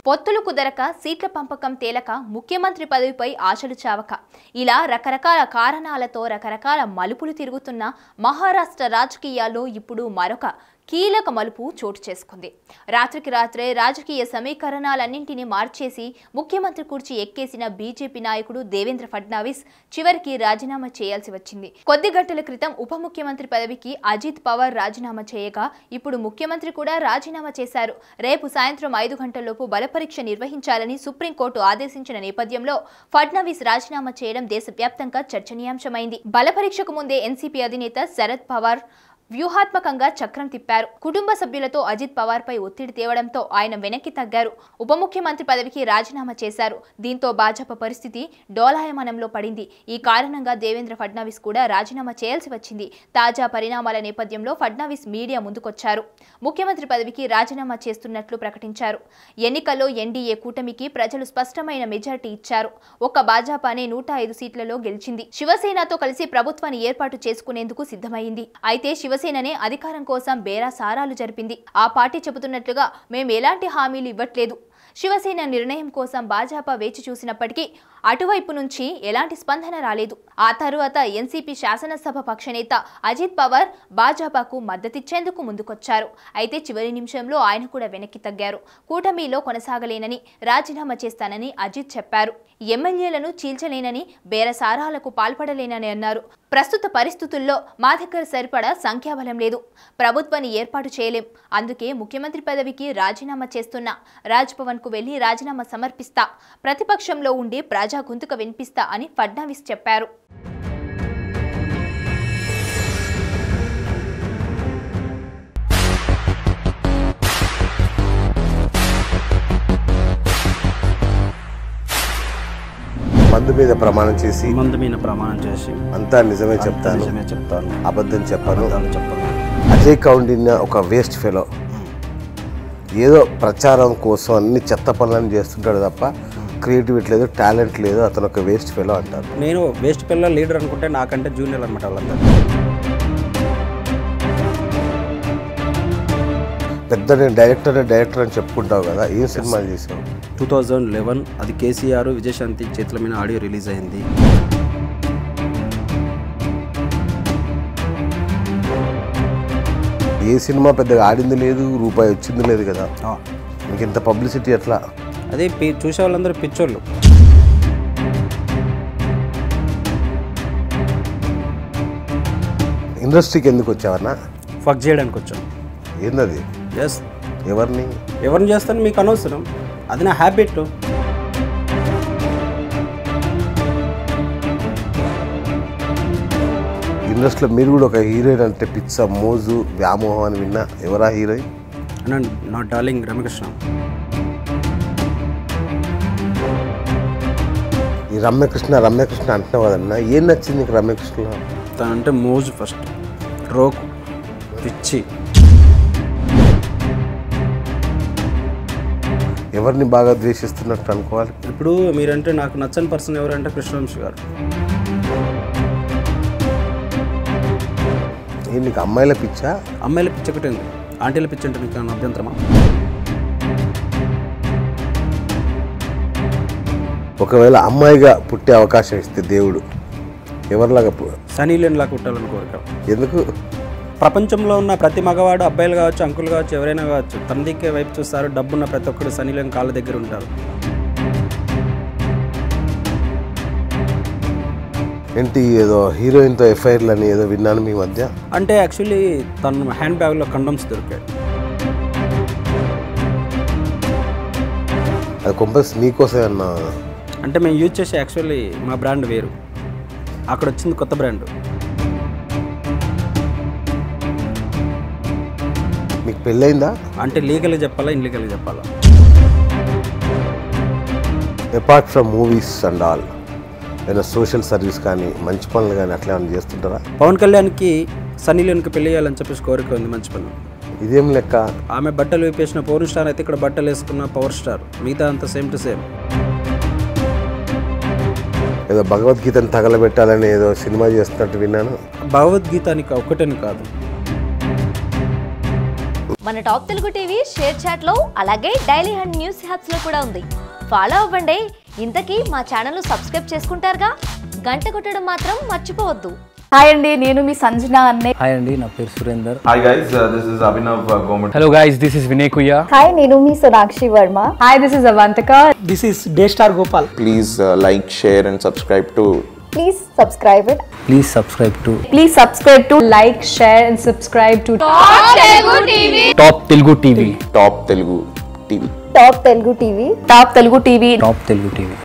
పొత్తులు కుదరక సీట్ల పంపకం తేలక ముఖ్యమంత్రి పదవిపై ఆశలు చావక ఇలా రకరకాల కారణాలతో రకరకాల మలుపులు తిరుగుతున్న మహారాష్ట్ర రాజకీయాల్లో ఇప్పుడు మరొక కీలక మలుపు చోటు చేసుకుంది. రాత్రికి రాత్రే రాజకీయ సమీకరణాలన్నింటినీ మార్చేసి ముఖ్యమంత్రి కుర్చీ ఎక్కేసిన బీజేపీ నాయకుడు దేవేంద్ర ఫడ్నావిస్ చివరికి రాజీనామా చేయాల్సి వచ్చింది. కొద్ది గంటల క్రితం ఉప ముఖ్యమంత్రి పదవికి అజిత్ పవార్ రాజీనామా చేయగా ఇప్పుడు ముఖ్యమంత్రి కూడా రాజీనామా చేశారు. రేపు సాయంత్రం 5 గంటలలోపు బలపరీక్ష నిర్వహించాలని సుప్రీంకోర్టు ఆదేశించిన నేపథ్యంలో ఫడ్నావిస్ రాజీనామా చేయడం దేశవ్యాప్తంగా చర్చనీయాంశమైంది. బలపరీక్షకు ముందే ఎన్సీపీ అధినేత శరద్ పవార్ వ్యూహాత్మకంగా చక్రం తిప్పారు. కుటుంబ సభ్యులతో అజిత్ పవార్ పై ఒత్తిడి తేవడంతో ఆయన వెనక్కి తగ్గారు. ఉప ముఖ్యమంత్రి పదవికి రాజీనామా చేశారు. దీంతో భాజపా పరిస్థితి డోలాయమానంలో పడింది. ఈ కారణంగా దేవేంద్ర ఫడ్నావిస్ కూడా రాజీనామా చేయాల్సి వచ్చింది. తాజా పరిణామాల నేపథ్యంలో ఫడ్నావిస్ మీడియా ముందుకొచ్చారు. ముఖ్యమంత్రి పదవికి రాజీనామా చేస్తున్నట్లు ప్రకటించారు. ఎన్నికల్లో ఎన్డీఏ కూటమికి ప్రజలు స్పష్టమైన మెజారిటీ ఇచ్చారు. ఒక్క భాజపానే 105 సీట్లలో గెలిచింది. శివసేనతో కలిసి ప్రభుత్వాన్ని ఏర్పాటు చేసుకునేందుకు సిద్ధమైంది. అయితే శివసేననే అధికారం కోసం బేరాసారాలు జరిపింది. ఆ పార్టీ చెబుతున్నట్లుగా మేము ఎలాంటి హామీలు ఇవ్వట్లేదు. శివసేన నిర్ణయం కోసం భాజపా వేచి చూసినప్పటికీ అటువైపు నుంచి ఎలాంటి స్పందన రాలేదు. ఆ తరువాత ఎన్సీపీ శాసనసభ పక్షనేత అజిత్ పవార్ భాజపాకు మద్దతిచ్చేందుకు ముందుకొచ్చారు. అయితే చివరి నిమిషంలో ఆయన కూడా వెనక్కి తగ్గారు. కూటమిలో కొనసాగలేనని, రాజీనామా చేస్తానని అజిత్ చెప్పారు. ఎమ్మెల్యేలను చీల్చలేనని, బేరసారాలకు పాల్పడలేనని అన్నారు. ప్రస్తుత పరిస్థితుల్లో మా దగ్గర సరిపడా సంఖ్యాబలం లేదు. ప్రభుత్వాన్ని ఏర్పాటు చేయలేం. అందుకే ముఖ్యమంత్రి పదవికి రాజీనామా చేస్తున్నా. రాజ్ భవన్ కు వెళ్లి రాజీనామా సమర్పిస్తా. ప్రతిపక్షంలో ఉండి ప్రజా గొంతుక వినిపిస్తా అని ఫడ్నావిస్ చెప్పారు. మందు మీద ప్రమాణం చేసి అంతా నిజమే చెప్తాను, అబద్ధం చెప్పను. అజయ్ కౌండిన్య ఒక వేస్ట్ ఫెలో. ఏదో ప్రచారం కోసం అన్ని చెత్త పనులను చేస్తుంటాడు తప్ప క్రియేటివిటీ లేదు, టాలెంట్ లేదు. అతను ఒక వేస్ట్ ఫెలో అంటారు. నేను వేస్ట్ ఫెలో లీడర్ అనుకుంటే నాకంటే జూనియర్ అనమాట వాళ్ళందరూ. పెద్ద నేను డైరెక్టర్ అని చెప్పుకుంటావు కదా, ఏ సినిమా చేసావు? 2011 అది కేసీఆర్ విజయశాంతి చేతుల మీద ఆడియో రిలీజ్ అయింది. ఏ సినిమా పెద్దగా ఆడింది లేదు, రూపాయి వచ్చింది లేదు కదా. మీకు ఇంత పబ్లిసిటీ ఎట్లా? అదే చూసే వాళ్ళందరూ పిచ్చోళ్ళు. ఇండస్ట్రీకి ఎందుకు వచ్చావన్నా? ఫక్ చేయడానికి వచ్చాను. ఏందది? ఎస్. ఎవరిని చేస్తాను మీకు అనవసరం, అది నా హ్యాబిట్. ఇండస్ట్రీలో మీరు కూడా ఒక హీరోయిన్ అంటే పిచ్చ, మోజు, వ్యామోహం అని విన్నా. ఎవరా హీరోయిన్? నా డార్లింగ్ రమ్యకృష్ణ. ఈ రమ్యకృష్ణ అంటున్నావు కదన్నా, ఏం నచ్చింది నీకు రమ్యకృష్ణలో? తనంటే మోజు, ఫస్ట్ రోక్, పిచ్చి. ఎవరిని బాగా ద్వేషిస్తున్నట్టు అనుకోవాలి? ఇప్పుడు మీరంటే నాకు నచ్చని పర్సన్ ఎవరంటే కృష్ణవంశీ గారు. నీకు అమ్మాయిల పిచ్చా? అమ్మాయిల పిచ్చి ఒకటి ఉంది, ఆంటీల పిచ్చి అంటే నీకు అభ్యంతరమా? ఒకవేళ అమ్మాయిగా పుట్టే అవకాశం ఇస్తే దేవుడు ఎవరిలాగా? సనీ లియోన్ లాగా పుట్టాలని కోరిక. ఎందుకు? ప్రపంచంలో ఉన్న ప్రతి మగవాడు, అబ్బాయిలు కావచ్చు, అంకులు కావచ్చు, ఎవరైనా కావచ్చు, తన దిక్కే వైపు చూస్తారు. డబ్బున్న ప్రతి ఒక్కరు సనీ లియోన్ కాళ్ళ దగ్గర ఉంటారు. ఏంటి ఏదో హీరోయిన్తో ఎఫ్ఐఆర్లు అని ఏదో విన్నాను మీ మధ్య. అంటే యాక్చువల్లీ తన హ్యాండ్ బ్యాగ్లో కండమ్స్ దొరికాయి. అది కొంపస్ నీకోసం అన్నా? అంటే మేము యూజ్ చేసే యాక్చువల్లీ మా బ్రాండ్ వేరు, అక్కడ వచ్చింది కొత్త బ్రాండ్. మీకు పెళ్ళయిందా? అంటే లీగల్గా చెప్పాలా, ఇన్లీగల్గా చెప్పాలా? Apart from movies and all, ఏదైనా సోషల్ సర్వీస్ కానీ మంచి పనులు కానీ అట్లా ఏమైనా చేస్తుంటారా? పవన్ కళ్యాణ్కి సన్నీ లియోన్కి పెళ్లి చేయాలని చెప్పేసి కోరిక ఉంది. మంచి పనులు. ఇదేం లెక్క? ఆమె బట్టలు వేపేసిన పవర్ స్టార్ అయితే ఇక్కడ బట్టలు వేసుకున్న పవర్ స్టార్, మిగతా అంతా సేమ్ టు సేమ్. ఏదో భగవద్గీతను తగలబెట్టాలని ఏదో సినిమా చేస్తున్నట్టు విన్నాను. భగవద్గీత ఒక్కటని కాదు, మన టాప్ తెలుగు టీవీ షేర్ చాట్లో అలాగే డైలీ హండ్ న్యూస్ హ్యాప్స్ లో కూడా ఉంది. ఫాలో అవ్వండి. ఇంతకీ మా ఛానల్ సబ్స్క్రైబ్ చేసుకుంటారుగా, గంట కొట్టడం మాత్రం మర్చిపోవద్దు. హాయ్ అండి, నేను మీ సంజన అన్నే. హాయ్ అండి, నా పేరు Surender. Hi guys, this is Abhinav Government. Hello guys, this is Vinay Kuyya. Hi, నేను మీ Sonakshi Varma. Hi, this is Avantika. This is the star Gopal. Please like, share and subscribe to please subscribe it. Please subscribe to please subscribe to like, share and subscribe to top Telugu TV. Top Telugu TV. Top Telugu TV. Top Telugu TV. Top Telugu TV.